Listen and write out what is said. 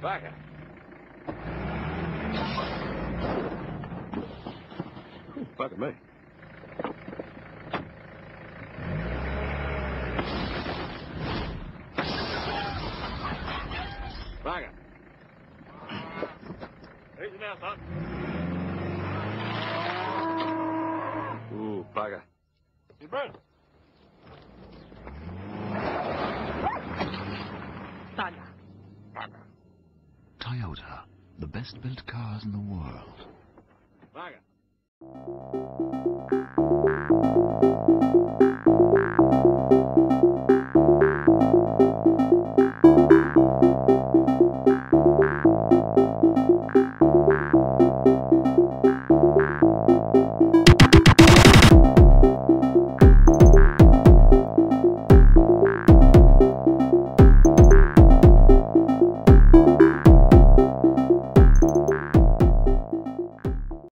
Bugger. Bugger me. Bugger. Easy now, son. Ooh, bugger. You burn. Bugger. Bugger. Toyota, the best built cars in the world. Bugger.